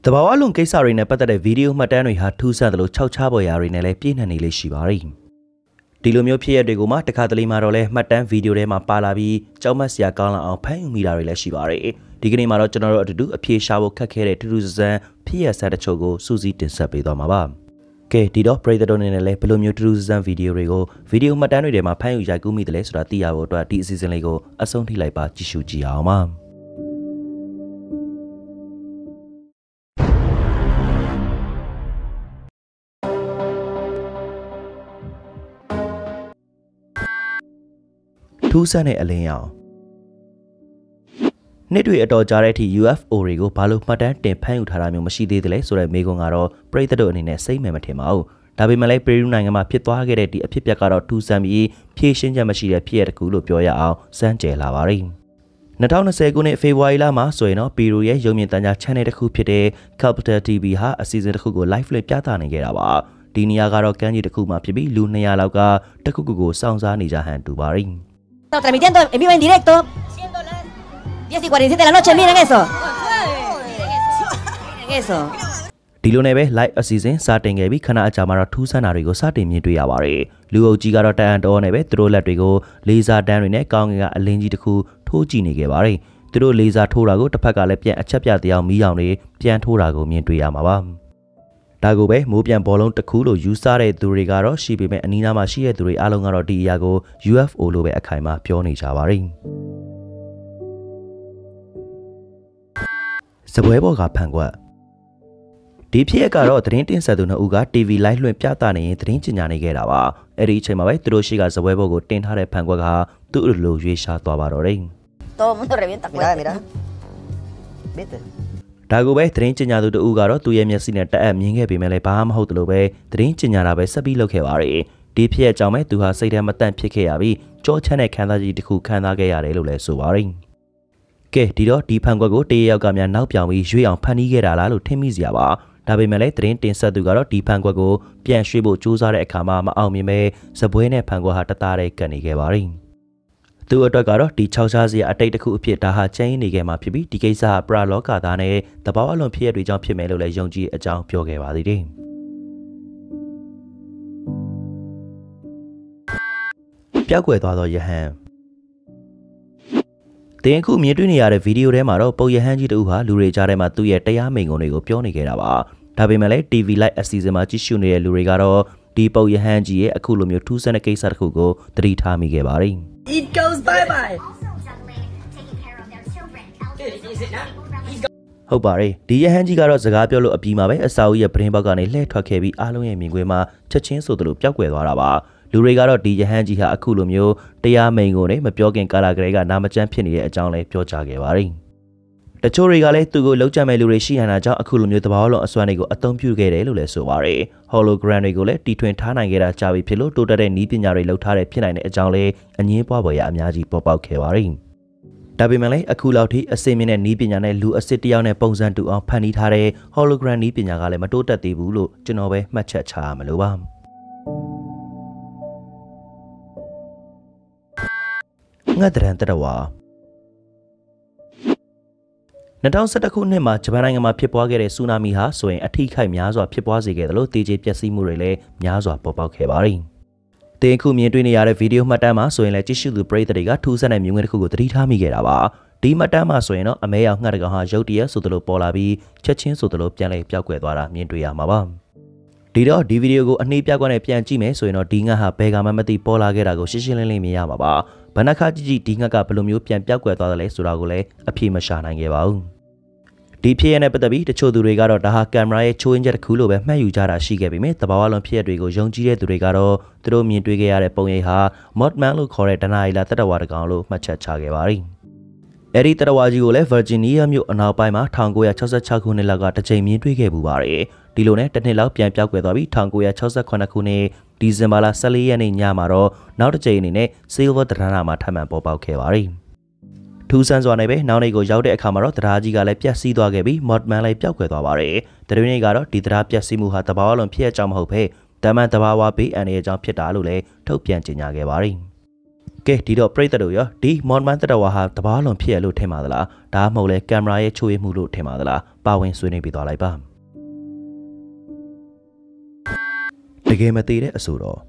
တဘာဝလုံးကိစ္စတွေနဲ့ပတ်သက်တဲ့ဗီဒီယိုမှတ်တမ်းတွေဟာထူးဆန်းသလိုခြောက်ခြားပေါ်ရာတွေနဲ့လည်းပြည့်နှက်နေလေးရှိပါတယ်။ဒီလိုမျိုးဖြစ်ရတွေကိုမှတခါတလေမှာတော့လဲမှတ်တမ်းဗီဒီယိုထဲမှာပါလာပြီးကြောက်မက်စရာကောင်းလောက်အောင်ဖန်ယူမိတာတွေလည်းရှိပါတယ်။ဒီကနေ့မှာတော့ကျွန်တော်တို့အတူတူအပြေရှာဖို့ခက်ခဲတဲ့ထူးထူးဆန်းဖြစ်ရဆက်တချို့ကိုစူးစီးတင်ဆက်ပေးသွားမှာပါ။ကဲဒီတော့ပရိသတ်တို့အနေနဲ့လည်းဘယ်လိုမျိုးထူးထူးဆန်းဗီဒီယိုတွေကိုဗီဒီယိုမှတ်တမ်းတွေထဲမှာဖန်ယူရိုက်ကူးမိတယ်လဲဆိုတာသိရဖို့အတွက်ဒီအစီအစဉ်လေးကိုအဆုံးထိလိုက်ပါကြည့်ရှုကြည့်အောင်ပါ။ထူးဆန်းတဲ့အလင်းရောင်နှစ်တွေအတော်ကြာတဲ့အထိ UFO တွေကိုဘာလို့မှတ်တမ်းတင်ဖန်ယူထားတာမျိုးမရှိသေးသလဲဆိုတဲ့မေးခွန်းကတော့ပရိသတ်တို့အနေနဲ့စိတ်မှန်မထင်ပါဘူး။ဒါပေမဲ့လည်းပီရူးနိုင်ငံမှာဖြစ်သွားခဲ့တဲ့ဒီအဖြစ်အပျက်ကတော့ထူးဆန်းပြီးဖြည့်ရှင်းချက်မရှိတဲ့ဖြစ်ရပ်တစ်ခုလို့ပြောရအောင်စမ်းကြယ်လာပါတယ်။2020ခုနှစ်ဖေဖော်ဝါရီလမှာဆိုရင်တော့ပီရူးရဲ့ရုပ်မြင်သံကြား channel တစ်ခုဖြစ်တဲ့ Capital TV ဟာအစီအစဉ်တစ်ခုကို live လွှင့်ပြသနေခဲ့တာပါ။ဒီနေရာကတော့ကမ်းခြေတစ်ခုမှာဖြစ်ပြီးလူ200လောက်ကတစ်ခုခုကိုစောင့်စားနေကြဟန်တူပါတယ်။ Transmitiendo en vivo en directo. Siendo las 10:47 de la noche, miren eso. Miren eso. ဒီလိုနဲ့ပဲ live အစီအစဉ်စတင်ခဲ့ပြီးခဏအကြာမှာတော့ထူးဆန်းတာတွေကိုစတင်မြင်တွေ့ရပါတယ်။လူအုပ်ကြီးကတော့တန်အံတော်နဲ့ပဲသူတို့လက်တွေကိုလေဆာတန်းတွေနဲ့ကောင်းကင်ကအလင်းကြီးတစ်ခုထိုးကြည့်နေခဲ့ပါတယ်။သူတို့လေဆာထိုးတာကိုတစ်ဖက်ကလည်းပြန်အချက်ပြတရားမီးရောင်တွေပြန်ထိုးတာကိုမြင်တွေ့ရမှာပါ။ဒါကိုပဲမိုးပြန်ဘောလုံးတစ်ခုလို့ယူဆတဲ့သူတွေကတော့ရှိပေမဲ့အနီးနားမှာရှိတဲ့သူတွေအားလုံးကတော့ဒီအရာကို UFO လို့ပဲအခိုင်အမာပြောနေကြပါတယ်။စပွဲပေါ်ကဖန်ကွက်ဒီဖြစ်ရကတော့သတင်းတင်ဆက်သူနှစ်ဦးက TV live လွှင့်ပြသနေရင်သတင်းကြေညာနေခဲ့တာပါ။အဲ့ဒီအချိန်မှာပဲသူတို့ရှိကစပွဲပေါ်ကိုတင်ထားတဲ့ဖန်ကွက်ကသူ့အလိုရွေးရှားသွားပါတော့တယ်။ Todo el mundo revienta. Mira. ¿Viste? ဒါကိုပဲသတင်းကြေညာသူတဦးကတော့သူ့ရဲ့မျက်စိနဲ့တအပ်မြင်ခဲ့ပေမဲ့လည်းဘာမှမဟုတ်တယ်လို့ပဲသတင်းကြေညာတာပဲဆက်ပြီးလုပ်ခဲ့ပါတယ်။ဒီဖြစ်ရဲ့အကြောင်းပဲသူဟာစိတ်ထဲမတန့်ဖြစ်ခဲ့ရပြီးကြောချမ်းတဲ့ခန်းသားကြီးတစ်ခုခံစားခဲ့ရတယ်လို့လည်းဆိုပါတယ်။ကဲဒီတော့ဒီဖန်ကွက်ကိုတရရောက်ကများနောက်ပြောင်ပြီးရွေးအောင်ဖန်တီးခဲ့တာလားလို့ထင်မိစရာပါ။ဒါပေမဲ့လည်းသတင်းတင်ဆက်သူကတော့ဒီဖန်ကွက်ကိုပြန်ရွှေ့ဖို့ကြိုးစားတဲ့အခါမှာမအောင်မြင်ပဲစပွဲနဲ့ဖန်ကွက်ဟာတသားတည်းကပ်နေခဲ့ပါတယ်။သူ့အတွက်ကတော့ဒီ6ရှားစီအတိတ်တစ်ခုအဖြစ်ဒါဟာကျင်းနေခဲ့မှာဖြစ်ပြီးဒီကိစ္စဟာပရာလောကသားနဲ့တဘာဝလွန်ဖြစ်ရတွေကြောင့်ဖြစ်မယ်လို့လည်းယုံကြည်အကြောင်းပြောခဲ့ပါသေးတယ်။ပျောက်ကွယ်သွားသောယဟန်တင်ခုမြင်တွေ့နေရတဲ့ဗီဒီယိုထဲမှာတော့ပုတ်ယဟန်ကြီးတူဟာလူတွေကြားထဲမှာသူ့ရဲ့တရားမိန့်ခွန်းတွေကိုပြောနေခဲ့တာပါ။ဒါပေမဲ့လည်း TV live အစီအစဉ်မှာကြည့်ရှုနေတဲ့လူတွေကတော့ဒီပုတ်ယဟန်ကြီးရဲ့အခုလိုမျိုးထူးဆန်းတဲ့ကိစ္စတစ်ခုကိုသတိထားမိခဲ့ပါတယ်။ It goes bye-bye. ဟုတ်ပါတယ်ဒီယဟန်ကြီးကတော့စကားပြောလို့အပြီးမှာပဲအစာအုပ်ရဲ့ပရင်ပေါက်ကနေလှည့်ထွက်ခဲ့ပြီးအားလုံးရဲ့မြင်ကွင်းမှာချက်ချင်းဆိုသလိုပျောက်ကွယ်သွားတာပါလူတွေကတော့ဒီယဟန်ကြီးဟာအခုလိုမျိုးတရားမိန်ကိုနဲ့မပြောခင်ကာလာကလေးကနာမကျန်းဖြစ်နေတဲ့အကြောင်းလည်းပြောကြားခဲ့ပါတယ်တချို့တွေကလည်းသူ့ကိုလောက်ကြမဲ့လူတွေရှိဟန်တာကြောင့်အခုလိုမျိုးတဘာဝလုံးအစွမ်းတွေကိုအသုံးပြုခဲ့တယ်လို့လည်းဆိုပါတယ်ဟောလိုဂရမ်တွေကိုလည်းတီထွင်ထားနိုင်ခဲ့တာကြာပြီဖြစ်လို့တိုးတက်တဲ့နည်းပညာတွေလောက်ထားတဲ့ဖြစ်နိုင်တဲ့အကြောင်းလည်းအငင်းပွားပေါ်ရအများကြီးပေါ်ပေါက်ခဲ့ပါတယ်ဒါပေမဲ့လည်းအခုလောက်ထိအစိမ့်မြင့်တဲ့နည်းပညာနဲ့လူအစ်စ်တယောက်နဲ့ပုံစံတူအောင်ဖန်တီးထားတဲ့ hologram နည်းပညာကလည်းမတိုးတက်သေးဘူးလို့ကျွန်တော်ပဲမှတ်ချက်ချရမလို့ပါငှက်တရံတရဝါ2011ခုနှစ်မှာဂျပန်နိုင်ငံမှာဖြစ်ပွားခဲ့တဲ့ဆူနာမီဟာဆိုရင်အထိခိုက်များစွာဖြစ်ပွားစေခဲ့တယ်လို့တေကျေပျက်စီးမှုတွေလည်းများစွာပေါ်ပေါက်ခဲ့ပါတယ်။တင်ခုမြင်တွေ့နေရတဲ့ဗီဒီယိုမှတ်တမ်းမှာဆိုရင်လည်းကြည့်ရှုသူပရိသတ်တွေကထူးဆန်းတဲ့မြင်ကွင်းတစ်ခုကိုသတိထားမိခဲ့တာပါ။ဒီမှတ်တမ်းမှာဆိုရင်တော့အမဲရောင်ငှက်တကောင်ဟာရုတ်တရက်ဆိုသလိုပေါ်လာပြီးချက်ချင်းဆိုသလိုပြန်လဲပျောက်ကွယ်သွားတာမြင်တွေ့ရမှာပါ။ဒီတော့ဒီဗီဒီယိုကိုအနှေးပြကွက်နဲ့ပြန်ကြည့်မယ်ဆိုရင်တော့ဒီငှက်ဟာဘယ်ကမှမသိပေါ်လာခဲ့တာကိုရှင်းရှင်းလင်းလင်းမြင်ရမှာပါ။ဘဏ္ဍခါကြည့်ကြည့်ဒီငှက်ကဘယ်လိုမျိုးပြန်ပျောက်ကွယ်သွားတယ်လဲဆိုတာကိုလည်းအဖြေမရှာနိုင်ခဲ့ပါဘူး။ဒီဖြစ်ရတဲ့ပတ်သက်ပြီးတချို့သူတွေကတော့ဒါဟာကင်မရာရဲ့ချိုးရင်းချက်တစ်ခုလို့ပဲမှတ်ယူကြတာရှိခဲ့ပေမဲ့တဘာဝလုံးဖြစ်ရတွေကိုယုံကြည်တဲ့သူတွေကတော့သူတို့မြင်တွေ့ခဲ့ရတဲ့ပုံရိပ်ဟာ Mothman လို့ခေါ်တဲ့ဒနာရီလာတတဝါတကောင်လို့မှတ်ချက်ချခဲ့ပါတယ်။အဲဒီတတဝါကြီးကိုလည်း Virginia မြို့အနောက်ပိုင်းမှာ1966ခုနှစ်လောက်ကတစ်ချိန်မြင်တွေ့ခဲ့ပူပါတယ်။ဒီလိုနဲ့တစ်နှစ်လောက်ပြန်ပြောက်ကွယ်သွားပြီး1968ခုနှစ်ဒီဇင်ဘာလ14ရက်နေ့ညမှာတော့နောက်တစ်ချိန်အနေနဲ့ Silver တရနာမှာထပ်မံပေါ်ပေါက်ခဲ့ပါတယ်။ထူးဆန်းစွာနဲ့ပဲနောက်နေ့ကိုရောက်တဲ့အခါမှာတော့တရားကြီးကလည်းပြက်စီးသွားခဲ့ပြီး Mothman လည်းပျောက်ကွယ်သွားပါတယ်။တရင်းနေ့ကတော့ဒီတရားပြက်စီးမှုဟာတဘာဝလုံးဖြစ်ရကြောင်းမဟုတ်ဘဲတမန်တဘာဝဘေးအန္တရာယ်ကြောင့်ဖြစ်တာလို့လည်းထုတ်ပြန်ကြေညာခဲ့ပါတယ်။ကဲဒီတော့ပြိတ္တတို့ရောဒီမွန်မန်တတော်ဟာတဘာလွန်ဖြစ်ရလို့ထင်ပါသလားဒါမှမဟုတ်လဲကင်မရာရဲ့ချိုးရမှုလို့ထင်ပါသလားပါဝင်ဆွေးနွေးပြသွားလိုက်ပါတကယ်မသေးတဲ့အဆိုတော့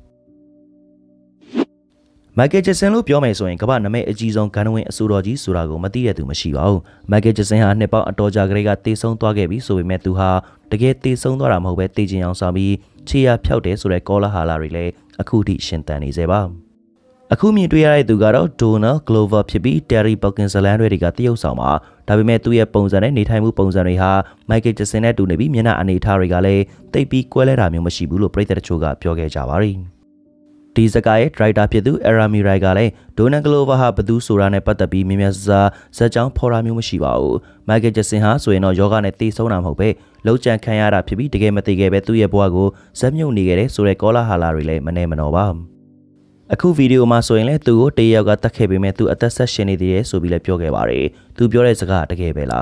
မိုက်ကယ်ဂျက်ဆန်လို့ပြောမယ်ဆိုရင်ကမ္ဘာနာမည်အကြီးဆုံးဂန္ဓဝင်အဆိုတော်ကြီးဆိုတာကိုမသိတဲ့သူမရှိပါဘူးမိုက်ကယ်ဂျက်ဆန်ဟာနှစ်ပေါင်းအတော်ကြာကလေးကတေဆုံးသွားခဲ့ပြီဆိုပေမဲ့သူဟာတကယ်တေဆုံးသွားတာမဟုတ်ပဲတေချင်အောင်ဆောင်ပြီးခြေရဖြောက်တယ်ဆိုတဲ့ကောလာဟာလာတွေလည်းအခုထိရှင်သန်နေစေပါအခုမြင်တွေ့ရတဲ့သူကတော့ Donald Glover ဖြစ်ပြီး Terry Perkins ဇလန်တွေကတရုတ်ဆောင်ပါဒါပေမဲ့သူ့ရဲ့ပုံစံနဲ့နေထိုင်မှုပုံစံတွေဟာ Michael Jackson နဲ့တူနေပြီးမျက်နှာအနေထားတွေကလည်းတိတ်ပြီးကွဲလဲတာမျိုးမရှိဘူးလို့ပရိသတ်တချို့ကပြောခဲ့ကြပါတယ်ဒီစကားရဲ့ director ဖြစ်သူ Arami Rai ကလည်း Donald Glover ဟာဘသူဆိုတာနဲ့ပတ်သက်ပြီးမြင်မြစဇက်ကြောင်းဖော်တာမျိုးမရှိပါဘူး Michael Jackson ဟာဆိုရင်တော့ယောဂနဲ့တေဆုံးတာမဟုတ်ပဲလုံးချန်ခံရတာဖြစ်ပြီးတကယ်မသေးခဲ့ပဲသူ့ရဲ့ဘဝကိုဇက်မြုပ်နေခဲ့တဲ့ဆိုတဲ့ကောလာဟာလာတွေလည်းမနေမနော်ပါအခုဗီဒီယိုမှာဆိုရင်လည်းသူ့ကိုတယောက်ကတတ်ခဲ့ပေမဲ့သူအသက်ဆက်ရှင်နေသေးတယ်ဆိုပြီးလည်းပြောခဲ့ပါတယ်သူပြောတဲ့စကားတကယ်ပဲလား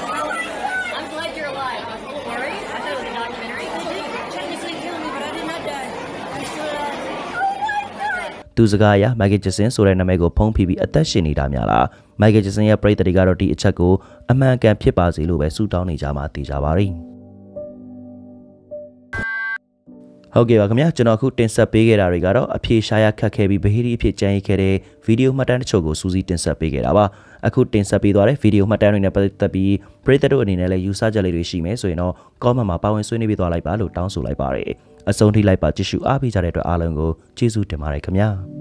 သူစကားအရ Michael Jackson ဆိုတဲ့နာမည်ကိုဖုံးဖိပြီးအသက်ရှင်နေတာများလား Michael Jackson ရဲ့ပရိသတ်တွေကတော့ဒီအချက်ကိုအမှန်ကန်ဖြစ်ပါစေလို့ပဲဆုတောင်းနေကြမှာသိကြပါရစေဟုတ်ကဲ့ပါခင်ဗျာကျွန်တော်အခုတင်ဆက်ပေးခဲ့တာတွေကတော့အဖြေရှာရခက်ခဲပြီးဗဟိတိအဖြစ်ကြံရခဲ့တဲ့ဗီဒီယိုမှတ်တမ်းတချို့ကိုစူးစီးတင်ဆက်ပေးခဲ့တာပါအခုတင်ဆက်ပေးသွားတဲ့ဗီဒီယိုမှတ်တမ်းတွေနဲ့ပတ်သက်ပြီးပရိသတ်တို့အနေနဲ့လည်းယူဆချက်လေးတွေရှိမယ်ဆိုရင်တော့ comment မှာပါဝင်ဆွေးနွေးပေးသွားလိုက်ပါလို့တောင်းဆိုလိုက်ပါတယ်အဆုံးထိလိုက်ပါကြည့်ရှုအားပေးကြတဲ့အတွက်အားလုံးကိုကျေးဇူးတင်ပါတယ်ခင်ဗျာ